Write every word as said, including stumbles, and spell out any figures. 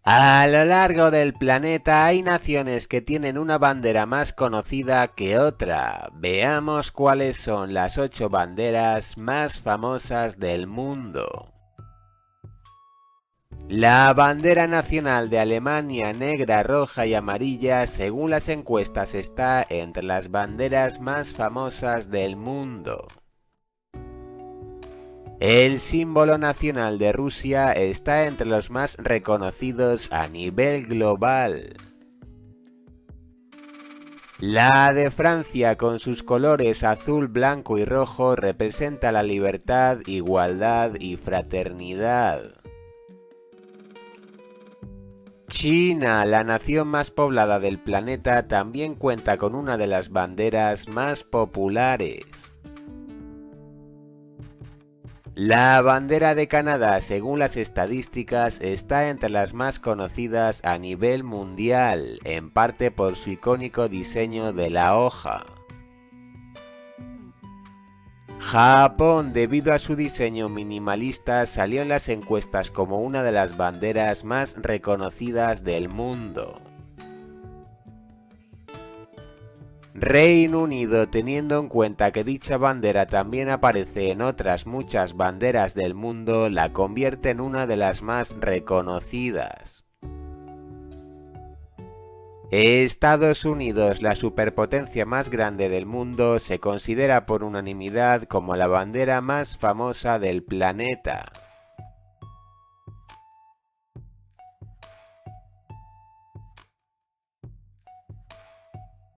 A lo largo del planeta hay naciones que tienen una bandera más conocida que otra. Veamos cuáles son las ocho banderas más famosas del mundo. La bandera nacional de Alemania, negra, roja y amarilla, según las encuestas está entre las banderas más famosas del mundo. El símbolo nacional de Rusia está entre los más reconocidos a nivel global. La de Francia, con sus colores azul, blanco y rojo, representa la libertad, igualdad y fraternidad. China, la nación más poblada del planeta, también cuenta con una de las banderas más populares. La bandera de Canadá, según las estadísticas, está entre las más conocidas a nivel mundial, en parte por su icónico diseño de la hoja. Japón, debido a su diseño minimalista, salió en las encuestas como una de las banderas más reconocidas del mundo. Reino Unido, teniendo en cuenta que dicha bandera también aparece en otras muchas banderas del mundo, la convierte en una de las más reconocidas. Estados Unidos, la superpotencia más grande del mundo, se considera por unanimidad como la bandera más famosa del planeta.